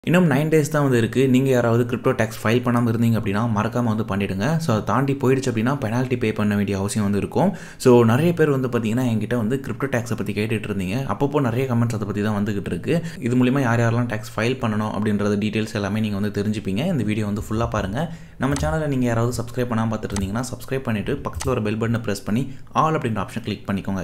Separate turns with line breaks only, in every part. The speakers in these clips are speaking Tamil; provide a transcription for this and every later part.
இன்னும் 9 டேஸ் தான் வந்து இருக்குது. நீங்கள் யாராவது கிரிப்டோ டேக்ஸ் ஃபைல் பண்ணாமல் இருந்தீங்க அப்படின்னா மறக்காமல் வந்து பண்ணிவிடுங்க. ஸோ அதை தாண்டி போயிடுச்சு அப்படின்னா பெனால்ட்டி பே பண்ண வேண்டிய அவசியம் வந்து இருக்கும். ஸோ நிறைய பேர் வந்து பார்த்தீங்கன்னா என்கிட்ட வந்து கிரிப்டோ டேக்ஸை பற்றி கேட்டுட்டு இருந்தீங்க. அப்பப்போ நிறைய கமெண்ட்ஸ் அதை பற்றி தான் வந்துகிட்டு இருக்கு. இது மூலிமா யார் யாரெல்லாம் டேக்ஸ் ஃபைல் பண்ணணும் அப்படின்றது டீட்டெயில்ஸ் எல்லாமே நீங்கள் வந்து தெரிஞ்சுப்பீங்க. இந்த வீடியோ வந்து ஃபுல்லாக பாருங்கள். நம்ம சேனலில் நீங்கள் யாராவது சப்ஸ்கிரைப் பண்ணாமல் பார்த்துட்டு இருந்தீங்கன்னா சப்ஸ்கிரைப் பண்ணிவிட்டு பக்கத்தில் ஒரு பெல் பட்டனை ப்ரெஸ் பண்ணி ஆல் அப்படின்ற ஆப்ஷன் கிளிக் பண்ணிக்கோங்க.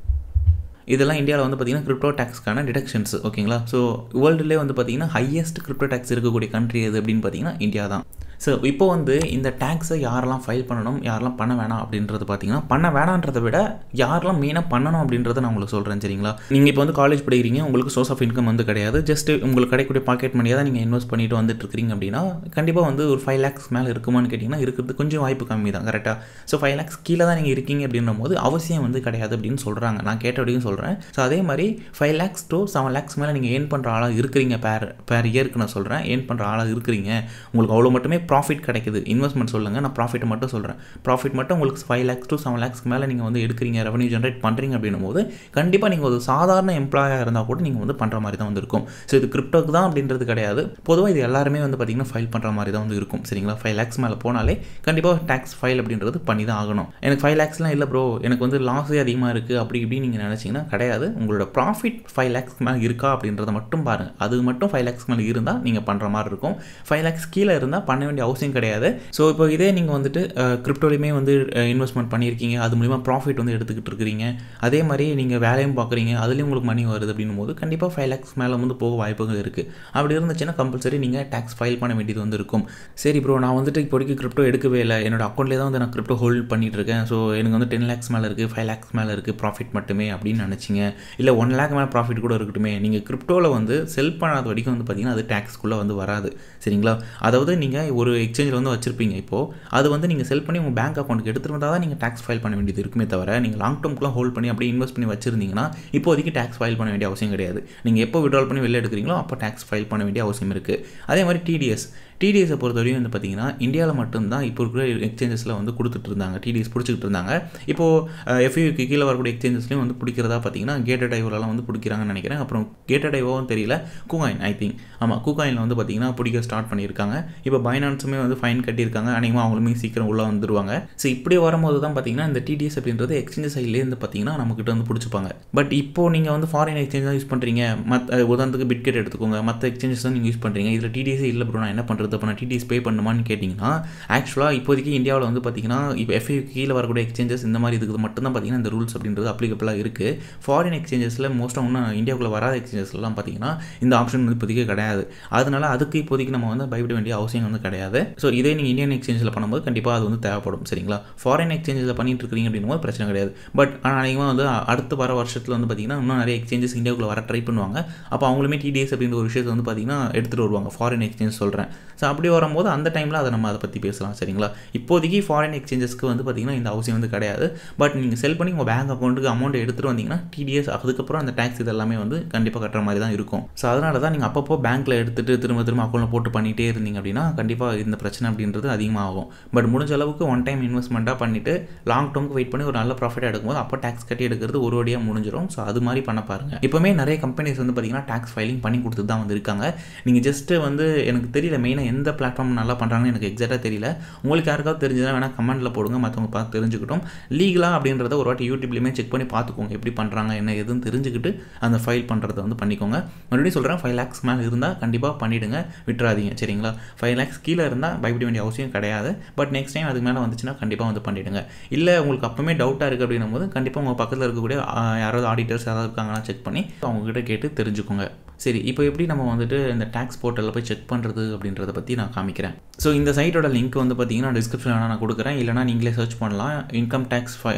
இதெல்லாம் இந்தியாவில் வந்து பார்த்திங்கன்னா கிரிப்டோ டேக்ஸ்க்கான டிடக்ஷன்ஸ் ஓகேங்களா. ஸோ வேர்ல்டுலேயே வந்து பார்த்திங்கன்னா ஹையஸ்ட் கிரிப்டோ டேக்ஸ் இருக்கக்கூடிய கண்ட்ரி எது அப்படின்னு பார்த்தீங்கன்னா இந்தியா தான். ஸோ இப்போ வந்து இந்த டேக்ஸை யாரெல்லாம் ஃபைல் பண்ணணும் யாரெல்லாம் பண்ண வேணாம் அப்படின்றது பார்த்தீங்கன்னா பண்ண வேணான்றதை விட யாரெல்லாம் மெயினாக பண்ணணும் அப்படின்றத நான் உங்களுக்கு சொல்கிறேன் சரிங்களா. நீங்கள் இப்போ வந்து காலேஜ் படிக்கிறீங்க, உங்களுக்கு சோர்ஸ் ஆஃப் இன்கம் வந்து கிடையாது, ஜஸ்ட் உங்களுக்கு கிடைக்கக்கூடிய பாக்கெட் மணியாக தான் நீங்கள் இன்வெஸ்ட் பண்ணிட்டு வந்துட்டு இருக்கிறீங்க அப்படின்னா கண்டிப்பாக வந்து ஒரு 5 lakhs மேலே இருக்குமான்னு கேட்டிங்கன்னா இருக்கிறது கொஞ்சம் வாய்ப்பு கம்மி தான் கரெக்டாக. ஸோ 5 lakhs கீழே தான் நீங்கள் இருக்கீங்க அப்படின்னும் போது அவசியம் வந்து கிடையாது அப்படின்னு சொல்கிறாங்க. நான் கேட்ட வரைக்கும் சொல்கிறேன். ஸோ அதே மாதிரி 5 lakhs to 7 lakhs மேலே நீங்கள் ஏர்ன் பண்ணுற ஆளாக இருக்கிறீங்க பேர் இயருக்கு நான் சொல்கிறேன். ஏர்ன் பண்ணுற ஆளாக இருக்கிறீங்க, உங்களுக்கு அவ்வளோ மட்டுமே ப்ராஃபிட் கிடைக்குது. இன்வெஸ்ட்மெண்ட் சொல்லுங்கள், நான் ப்ராஃபிட்டை மட்டும் சொல்கிறேன். ப்ராஃபிட் மட்டும் உங்களுக்கு 5 lakhs to 7 lakhs மேலே நீங்கள் வந்து எடுக்கிறீங்க, ரெவன்யூ ஜென்ரேட் பண்ணுறீங்க அப்படின்னும் போது கண்டிப்பாக நீங்கள் ஒரு சாதாரண எம்ப்ளாயாக இருந்தால் கூட நீங்கள் வந்து பண்ணுற மாதிரி தான் வந்து இருக்கும். ஸோ இது கிரிப்டோக்கு தான் அப்படின்றது கிடையாது. பொதுவாக இது எல்லாருமே வந்து பார்த்திங்கன்னா ஃபைல் பண்ணுற மாதிரி தான் வந்து இருக்கும் சரிங்களா. 5 lakhs மேலே போனாலே கண்டிப்பாக டேக்ஸ் ஃபைல் அப்படின்றது பண்ணி தான் ஆகணும். எனக்கு 5 lakhsலாம் இல்லை ப்ரோ, எனக்கு வந்து லாஸே அதிகமாக இருக்குது அப்படி இப்படின்னு நீங்கள் நினச்சிங்கன்னா கிடையாது. உங்களோட ப்ராஃபிட் 5 lakhs மேலே இருக்கா அப்படின்றத மட்டும் பாருங்கள். அது மட்டும் 5 lakhs மேலே இருந்தால் நீங்கள் பண்ணுற மாதிரி இருக்கும். 5 lakhs கீழே இருந்தால் பண்ண வேண்டிய அவசியம் கிடையாது. ஸோ இப்போ இதே நீங்கள் வந்துட்டு கிரிப்டோலையுமே வந்து இன்வெஸ்ட்மெண்ட் பண்ணியிருக்கீங்க, அது மூலிமா ப்ராஃபிட் வந்து எடுத்துக்கிட்டு இருக்கிறீங்க, அதே மாதிரி நீங்கள் வேலையும் பார்க்குறீங்க, அதுலேயும் உங்களுக்கு மணி வருது அப்படின்னும் போது கண்டிப்பாக 5 lakhs மேலே வந்து போக வாய்ப்புகள் இருக்குது. அப்படி இருந்துச்சுன்னா கம்பல்சரி நீங்கள் டேக்ஸ் ஃபைல் பண்ண வேண்டியது வந்து இருக்கும். சரி ப்ரோ, நான் வந்துட்டு இப்போதைக்கு கிரிப்டோ எடுக்கவே இல்லை, என்னோட அக்கௌண்ட்லேயே தான் வந்து நான் கிரிப்டோ ஹோல்ட் பண்ணிட்டு இருக்கேன், ஸோ எனக்கு வந்து 10 lakhs மேலே இருக்குது, 5 lakhs மேலே இருக்குது ப்ராஃபிட் மட்டுமே அப்படின்னு நினச்சிங்க. இல்லை 1 lakh மேலே ப்ராஃபிட் கூட இருக்கட்டுமே, நீங்கள் கிரிப்டோவில் வந்து செல் பண்ணாத வரைக்கும் வந்து பார்த்திங்கன்னா அது டேக்ஸ்க்குள்ளே வந்து வராது சரிங்களா. அதாவது நீங்கள் ஒரு எக்ஸ்சேஞ்சில் வந்து வச்சுருப்பீங்க, இப்போது அது வந்து நீங்கள் செல் பண்ணி உங்கள் பேங்க் அக்கௌண்ட்டுக்கு எடுத்துகிட்டு வந்தால் தான் நீங்கள் டேக்ஸ் ஃபைல் பண்ண வேண்டியது இருக்குமே தவிர நீங்கள் லாங் டேர்ம்க்குலாம் ஹோல்ட் பண்ணி அப்படியே இன்வெஸ்ட் பண்ணி வச்சுருந்தீங்கன்னா இப்போதைக்கு டேக்ஸ் ஃபைல் பண்ண வேண்டிய அவசியம் கிடையாது. நீங்கள் எப்போ விட்ரால் பண்ணி வெளில எடுக்கிறீங்களோ அப்போ டேக்ஸ் ஃபைல் பண்ண வேண்டிய அவசியம் இருக்குது. அதே மாதிரி டிடிஎஸை பொறுத்தவரையும் வந்து பார்த்திங்கன்னா இந்தியாவில் மட்டும்தான் இப்போ இருக்கிற எக்ஸ்சேஞ்சஸில் வந்து கொடுத்துட்டு இருந்தாங்க, டிடிஎஸ் பிடிச்சிக்கிட்டு இருந்தாங்க. இப்போது எஃப்யூக்கு கீழே வரக்கூடிய எக்ஸ்சேஞ்சஸ்லையும் வந்து பிடிக்கிறதா பார்த்தீங்கன்னா கேட்டட் ஐவோலாம் வந்து பிடிக்கிறாங்கன்னு நினைக்கிறேன். அப்புறம் கேட்டட் ஐவோவும் தெரியல, கூகாயின் ஐ திங்க் ஆமாம் கூகாயினில் வந்து பார்த்திங்கன்னா பிடிக்க ஸ்டார்ட் பண்ணியிருக்காங்க. இப்போ பைனான்ஸுமே வந்து ஃபைன் கட்டியிருக்காங்க, அநேகமாக அவங்களுமே சீக்கிரம் உள்ளே வந்துடுவாங்க. ஸோ இப்படி வரும்போது தான் பார்த்திங்கன்னா இந்த டிடிஎஸ் அப்படின்றது எக்ஸ்சேஞ்ச் சைட்லேருந்து பார்த்திங்கன்னா நம்மக்கிட்ட வந்து பிடிச்சிப்பாங்க. பட் இப்போது நீங்கள் வந்து ஃபாரின் எக்ஸ்சேஞ்ச் தான் யூஸ் பண்ணுறீங்க, உதாரணத்துக்கு பிட்கெட் எடுத்துக்கோங்க, மற்ற எக்ஸ்சேஞ்சஸ் தான் நீங்கள் யூஸ் பண்ணுறீங்க, இதில் டிடிஎஸே இல்லை ப்ரோ நான் என்ன பண்ணுறது, அப்போ நான் டிடிஎஸ் பே பண்ணுமான்னு கேட்டிங்கன்னா ஆக்சுவலாக இப்போதைக்கு இந்தியாவில் வந்து பார்த்திங்கன்னா இப்போ எஃப்யூக்கு கீழே வரக்கூடிய எக்ஸ்சேஞ்சஸ் இந்த மாதிரி இதுக்கு மட்டும்தான் பார்த்திங்கன்னா இந்த ரூல்ஸ் அப்படின்றது அப்ளிகபிளாக இருக்குது. ஃபாரின் எக்ஸ்சேஞ்சஸில் மோஸ்ட்டாக இன்னும் இந்தியாவுக்குள்ளே வராத எக்ஸ்சேஞ்சஸ்லாம் பார்த்திங்கன்னா இந்த ஆப்ஷன் வந்து இப்போதைக்கு கிடையாது. அதனால அதுக்கு இப்போதைக்கு நம்ம வந்து பயப்பட வேண்டிய அவசியம் வந்து கிடையாது. ஸோ இதே நீங்கள் இந்தியன் எக்ஸ்சேஞ்சில் பண்ணும்போது கண்டிப்பாக அது வந்து தேவைப்படும் சரிங்களா. ஃபாரின் எக்ஸ்சேஞ்சில் பண்ணிட்டு இருக்கிறீங்க அப்படின்னும் பிரச்சனை கிடையாது. பட் ஆனால் அதிகமாக வந்து அடுத்த வர வருஷத்தில் வந்து பார்த்திங்கன்னா இன்னும் நிறைய எக்ஸ்சேஞ்சஸ் இந்தியாவுக்குள்ளே வர ட்ரை பண்ணுவாங்க. அப்போ அவங்களுமே டிடிஎஸ் அப்படின்ற ஒரு விஷயத்தை வந்து பார்த்திங்கன்னா எடுத்துகிட்டு வருவாங்க, ஃபாரின் எக்ஸ்சேஞ்ச் சொல்கிறேன். ஸோ அப்படி வரும்போது அந்த டைமில் அதை பற்றி பேசலாம் சரிங்களா. இப்போதைக்கு ஃபாரின் எக்ஸ்சேஞ்சஸ்க்கு வந்து பார்த்திங்கன்னா இந்த அவசியம் வந்து கிடையாது. பட் நீங்கள் செல் பண்ணி உங்கள் பேங்க் அக்கௌண்ட்டுக்கு அமௌண்ட் எடுத்துகிட்டு வந்தீங்கன்னா டிடிஎஸ் அதுக்கப்புறம் அந்த டேக்ஸ் இது எல்லாமே வந்து கண்டிப்பாக கட்டுற மாதிரி தான் இருக்கும். ஸோ அதனால தான் நீங்கள் அப்பப்போ பேங்க்கில் எடுத்துகிட்டு திரும்ப அக்கௌண்ட்டில் போட்டு பண்ணிகிட்டே இருந்தீங்க அப்படின்னா கண்டிப்பாக இந்த பிரச்சனை அப்படின்றது அதிகமாகும். பட் முடிஞ்ச அளவுக்கு ஒன் டைம் இன்வெஸ்ட்மெண்ட்டாக பண்ணிவிட்டு லாங் டேர்முக்கு வெயிட் பண்ணி ஒரு நல்ல ப்ராஃபிட்டாக எடுக்கும்போது அப்போ டேக்ஸ் கட்டி எடுக்கிறது ஒரு வழியாக முடிஞ்சிடும். ஸோ அது மாதிரி பண்ண பாருங்கள். இப்போமே நிறைய கம்பெனிஸ் வந்து பார்த்திங்கன்னா டேக்ஸ் ஃபைலிங் பண்ணி கொடுத்து தான் வந்து இருக்காங்க. நீங்கள் ஜஸ்ட்டு வந்து எனக்கு தெரியல மெயினாக எந்த பிளாட்ஃபார்ம் நல்லா பண்ணுறாங்கன்னு எனக்கு எக்ஸாக்டாக தெரியல. உங்களுக்கு யாருக்காவது தெரிஞ்சதுன்னா வேணால் கமெண்ட்டில் போடுங்க, மற்றவங்க பார்த்து தெரிஞ்சுக்கிட்டோம். லீகலாக அப்படின்றத ஒரு வாட்டி யூடியூப்லேயுமே செக் பண்ணி பார்த்துக்கோங்க, எப்படி பண்ணுறாங்க என்ன எதுன்னு தெரிஞ்சுக்கிட்டு அந்த ஃபைல் பண்ணுறதை வந்து பண்ணிக்கோங்க. மறுபடியும் சொல்கிறேன், 5 lakhs மேலே இருந்தால் கண்டிப்பாக பண்ணிவிடுங்க, விட்டுறாதீங்க சரிங்களா. 5 lakhs கீழே இருந்தால் பயப்பட வேண்டிய அவசியம் கிடையாது. பட் நெக்ஸ்ட் டைம் அதுக்கு மேலே வந்துச்சுன்னா கண்டிப்பாக வந்து பண்ணிவிடுங்க. இல்லை உங்களுக்கு அப்போவுமே டவுட்டாக இருக்குது அப்படின்னும் போது கண்டிப்பாக உங்கள் பக்கத்தில் இருக்கக்கூடிய யாராவது ஆடிட்டர்ஸ் யாராவது இருக்காங்கன்னா செக் பண்ணி அவங்ககிட்ட கேட்டு தெரிஞ்சுக்கோங்க. சரி, இப்போ எப்படி நம்ம வந்துட்டு இந்த டேக்ஸ் போர்ட்டலில் போய் செக் பண்ணுறது அப்படின்றத பற்றி நான் காமிக்கிறேன். ஸோ இந்த சைட்டோட லிங்க் வந்து பார்த்தீங்கன்னா டிஸ்கிரிப்ஷனில் நான் கொடுக்குறேன், இல்லைனா நீங்களே சர்ச் பண்ணலாம். இன்கம்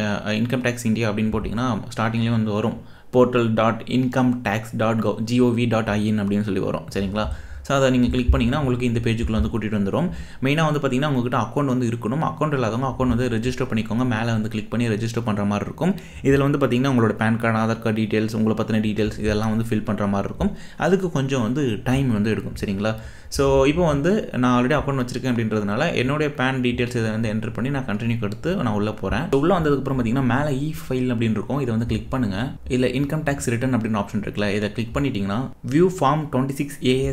டேக்ஸ் இந்தியா அப்படின்னு போட்டிங்கன்னா ஸ்டார்டிங்லேயே வந்து வரும், portal.incometax.gov.in அப்படின்னு சொல்லி வரும் சரிங்களா. ஸோ அதை நீங்கள் கிளிக் பண்ணிங்கன்னா உங்களுக்கு இந்த பேஜுக்குள்ளே வந்து கூட்டிகிட்டு வந்துடும். மெயினாக வந்து பார்த்திங்கன்னா உங்கள்கிட்ட அக்கௌண்ட் வந்து இருக்கணும். அக்கௌண்ட் இல்லாதவங்க அக்கௌண்ட் வந்து ரெஜிஸ்டர் பண்ணிக்கோங்க. மேலே வந்து கிளிக் பண்ணி ரெஜிஸ்டர் பண்ணுற மாதிரி இருக்கும். இதில் வந்து பார்த்திங்கன்னா உங்களோட PAN card, Aadhaar card details, உங்களை பற்றின டீட்டெயில்ஸ் இதெல்லாம் வந்து ஃபில் பண்ணுற மாதிரி இருக்கும். அதுக்கு கொஞ்சம் வந்து டைம் வந்து எடுக்கும் சரிங்களா. ஸோ இப்போ வந்து நான் ஆல்ரெடி அக்கௌண்ட் வச்சிருக்கேன் அப்படின்றதுனால என்னுடைய பேன் டீட்டெயில்ஸ் இதை வந்து என்ட்ரு பண்ணி நான் கண்டினியூ கொடுத்து நான் உள்ளே போகிறேன். உள்ளே வந்ததுக்கப்புறம் பார்த்தீங்கன்னா மேலே இ ஃபைல் அப்படின்னு இருக்கும், இதை வந்து கிளிக் பண்ணுங்கள். இல்லை இன்கம் டேக்ஸ் ரிட்டர்ன் அப்படின்னு ஆப்ஷன் இருக்குல்ல, இதை கிளிக் பண்ணிட்டீங்கன்னா வியூ ஃபார்ம் 26 AS அப்படின்ற ஒரு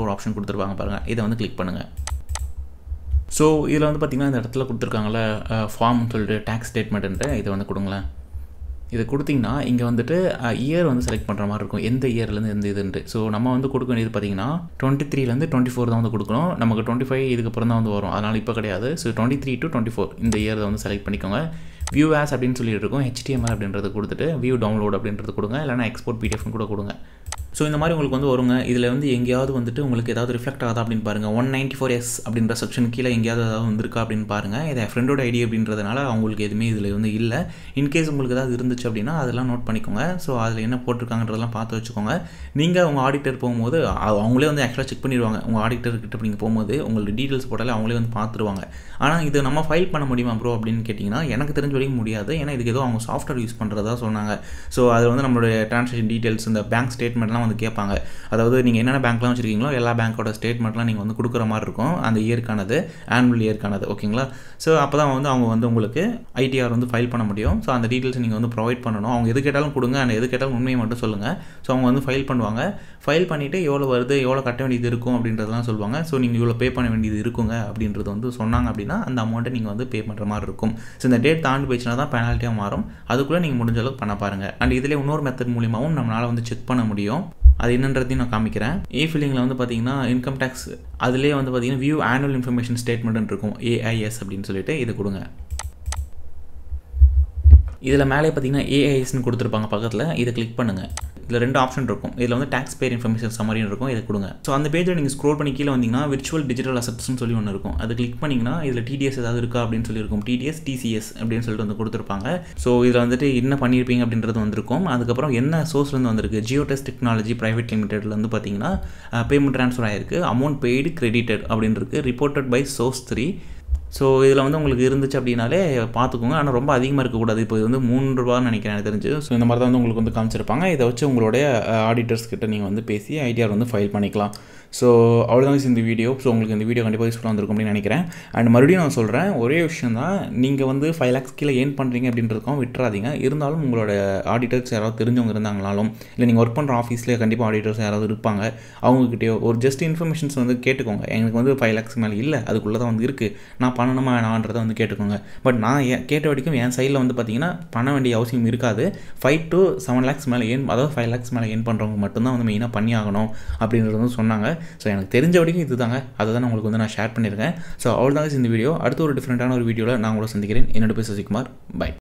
ஒரு ஆப்ஷன் கொடுத்துருப்பாங்க பாருங்கள், இதை வந்து கிளிக் பண்ணுங்கள். ஸோ இதில் வந்து பார்த்திங்கன்னா இந்த இடத்துல கொடுத்துருக்காங்கள ஃபார்ம்னு சொல்லிட்டு டேக்ஸ் ஸ்டேட்மெண்ட்டு, இதை வந்து கொடுங்களேன். இதை கொடுத்திங்கன்னா இங்கே வந்துட்டு இயர் வந்து செலக்ட் பண்ணுற மாதிரி இருக்கும், எந்த இயர்லேருந்து எந்த இதுன்ட்டு. ஸோ நம்ம வந்து கொடுக்க வேண்டியது பார்த்திங்கன்னா 23லேருந்து 24 தான் வந்து கொடுக்கணும். நமக்கு 25 இதுக்கப்புறம் தான் வந்து வரும், அதனால் இப்போ கிடையாது. ஸோ 23 to 24 இந்த இயர் வந்து செலக்ட் பண்ணிக்கோங்க. வியூ ஆஸ் அப்படின்னு சொல்லிட்டு இருக்கும், HTML அப்படின்றது கொடுத்துட்டு வியூ டவுன்லோட் அப்படின்றது கொடுங்க, இல்லைனா எக்ஸ்போர்ட் PDF கூட கொடுங்க. ஸோ இந்த மாதிரி உங்களுக்கு வந்து வருங்க. இதில் வந்து எங்கேயாவது வந்துட்டு உங்களுக்கு ஏதாவது ரிஃப்ளெக்ட் ஆகுதா அப்படின்னு பாருங்கள். 194S அப்படின்ற செக்ஷன் கீழே எங்கேயாவது ஏதாவது வந்திருக்கா அப்படின்னு பாருங்கள். இதை ஃப்ரெண்டோட ஐடி அப்படின்றதுனால அவங்களுக்கு எதுவுமே இதில் வந்து இல்லை. இன்கேஸ் உங்களுக்கு ஏதாவது இருந்துச்சு அப்படின்னா அதெல்லாம் நோட் பண்ணிக்கோங்க. ஸோ அதில் என்ன போட்டிருக்காங்கன்றதெல்லாம் பார்த்து வச்சுக்கோங்க. நீங்கள் உங்கள் ஆடிட்டர் போகும்போது அவங்களே வந்து ஆக்சுவலாக செக் பண்ணிடுவாங்க. உங்கள் ஆடிட்டர்கிட்ட நீங்கள் போகும்போது உங்களுக்கு டீட்டெயில்ஸ் போட்டாலே அவங்களே வந்து பார்த்துருவாங்க. ஆனால் இது நம்ம ஃபைல் பண்ண முடியுமா ப்ரோ அப்படின்னு கேட்டிங்கன்னா எனக்கு தெரிஞ்ச வரைக்கும் முடியாது. ஏன்னா இதுக்கு ஏதோ அவங்க சாஃப்ட்வேர் யூஸ் பண்ணுறதா சொன்னாங்க. ஸோ அதில் வந்து நம்மளுடைய ட்ரான்சாக்ஷன் டீட்டெயில்ஸ், இந்த பேங்க் ஸ்டேட்மெண்ட்லாம் வந்து கேட்பாங்க. அதாவது நீங்கள் என்னென்ன பேங்க்லாம் வச்சுருக்கீங்களோ எல்லா பேங்க்கோட ஸ்டேட்மெண்ட்லாம் நீங்கள் வந்து கொடுக்குற மாதிரி இருக்கும், அந்த இயர்க்கானது, ஆனுவல் இயர்க்கானது. ஓகேங்களா? ஸோ அப்போ தான் வந்து அவங்க வந்து உங்களுக்கு ஐடிஆர் வந்து ஃபைல் பண்ண முடியும். ஸோ அந்த டீட்டெயில்ஸ் நீங்கள் வந்து ப்ரொவைட் பண்ணணும். அவங்க எது கேட்டாலும் கொடுங்க, அந்த எது கேட்டாலும் உண்மையை மட்டும் சொல்லுங்கள். ஸோ அவங்க வந்து ஃபைல் பண்ணுவாங்க. ஃபைல் பண்ணிவிட்டு எவ்வளோ வருது, எவ்வளோ கட்ட வேண்டியது இருக்கும் அப்படின்றதெல்லாம் சொல்லுவாங்க. ஸோ நீங்கள் இவ்வளோ பே பண்ண வேண்டியது இருக்குங்க அப்படின்றது வந்து சொன்னாங்க அப்படின்னா அந்த அமௌண்ட்டை நீங்கள் வந்து பே பண்ணுற மாதிரி இருக்கும். ஸோ இந்த டேட் தாண்டி போயிடுச்சுன்னா தான் பெனால்ட்டியாக மாறும். அதுக்குள்ளே நீங்கள் முடிஞ்ச அளவுக்கு பண்ண பாருங்கள். அண்ட் இதில் இன்னொரு மெத்தட் மூலியமாகவும் நம்மளால் வந்து செக் பண்ண முடியும். அது என்னன்றதையும் நான் காமிக்கிறேன். ஃபில்லிங்கில் வந்து பார்த்தீங்கன்னா இன்கம் டேக்ஸ் அதிலே வந்து பார்த்தீங்கன்னா வியூ ஆனுவல் இன்ஃபர்மேஷன் ஸ்டேட்மெண்ட் இருக்கும், AIS அப்படின்னு சொல்லிட்டு இதை கொடுங்க. இதில் மேலே பார்த்தீங்கன்னா AISன்னு கொடுத்துருப்பாங்க பக்கத்தில், இதை கிளிக் பண்ணுங்கள். இதில் 2 ஆப்ஷன் இருக்கும். இதில் வந்து டேக்ஸ் பேர் இன்ஃபர்மேஷன் சம்மரின்னு இருக்கும், இதை கொடுங்க. ஸோ அந்த பேஜில் நீங்கள் ஸ்க்ரோல் பண்ணி கீழே வந்தீங்கன்னா விர்ச்சுவல் டிஜிட்டல் அசெட்ஸ்னு சொல்லி ஒன்று இருக்கும். அது கிளிக் பண்ணிங்கன்னா இதில் TDS ஏதாவது இருக்கா அப்படின்னு சொல்லியிருக்கும். TDS TCS அப்படின்னு சொல்லிட்டு வந்து கொடுத்துருப்பாங்க. ஸோ இதில் வந்துட்டு என்ன பண்ணியிருப்பீங்க அப்படின்றது வந்திருக்கும். அதுக்கப்புறம் என்ன சோர்ஸ்லேருந்து வந்திருக்கு, ஜியோடெஸ்ட் டெக்னாலஜி பிரைவேட் லிமிடெட்லேருந்து பார்த்தீங்கன்னா பேமெண்ட் ட்ரான்ஸ்ஃபர் ஆகிருக்கு, அமௌண்ட் பெய்டு கிரெடிட்டட் அப்படின்னு இருக்குது, ரிப்போர்ட்டட் பை சோர்ஸ் 3. ஸோ இதில் வந்து உங்களுக்கு இருந்துச்சு அப்படின்னாலே பார்த்துக்கோங்க. ஆனால் ரொம்ப அதிகமாக இருக்கக்கூடாது. இப்போ இது வந்து ₹3 நினைக்கிறேன் எனக்கு தெரிஞ்சு. ஸோ இந்த மாதிரி தான் வந்து உங்களுக்கு வந்து காமிச்சிருப்பாங்க. இதை வச்சு உங்களுடைய ஆடிட்டர்ஸ் கிட்ட நீங்கள் வந்து பேசி ஐடிஆர் வந்து ஃபைல் பண்ணிக்கலாம். ஸோ அவ்வளோதான் இந்த வீடியோ. ஸோ உங்களுக்கு இந்த வீடியோ கண்டிப்பாக யூஸ்ஃபுல்லாக வந்திருக்கும் அப்படின்னு நினைக்கிறேன். அண்ட் மறுபடியும் நான் சொல்கிறேன், ஒரே விஷயம் தான், நீங்கள் வந்து 5 lakhs கீழே ஏர்ன் பண்ணுறீங்க அப்படின்றதுக்கும் விட்டுறாதீங்க. இருந்தாலும் உங்களோட ஆடிட்டர்ஸ் யாராவது தெரிஞ்சவங்க இருந்தாங்கனாலும், இல்லை நீங்கள் ஒர்க் பண்ணுற ஆஃபீஸில் கண்டிப்பாக ஆடிட்டர்ஸ் யாராவது இருப்பாங்க, அவங்ககிட்டயோ ஒரு ஜஸ்ட் இன்ஃபர்மேஷன்ஸ் வந்து கேட்டுக்கோங்க. எனக்கு வந்து 5 lakhs மேலே இல்லை, அதுக்குள்ளே தான் வந்து இருக்குது, நான் பண்ணணுமா வேணான்றதை வந்து கேட்டுக்கோங்க. பட் நான் கேட்ட வரைக்கும் என் சைடில் வந்து பார்த்தீங்கன்னா பண்ண வேண்டிய அவசியம் இருக்காது. 5 to 7 lakhs மேலே அதாவது 5 lakhs மேலே ஏர்ன் பண்ணுறவங்க மட்டும்தான் வந்து மெயினாக பண்ணி ஆகணும் அப்படின்றது வந்து சொன்னாங்க. ஸோ எனக்கு தெரிஞ்ச வரைக்கும் இது தாங்க, அதை தான் உங்களுக்கு வந்து நான் ஷேர் பண்ணியிருக்கேன். ஸோ அவ்வளோதாங்க இந்த வீடியோ. அடுத்து ஒரு டிஃப்ரெண்ட்டான ஒரு வீடியோவில் நான் உங்களை சந்திக்கிறேன். என்னோட பேர் சசிகுமார். பை.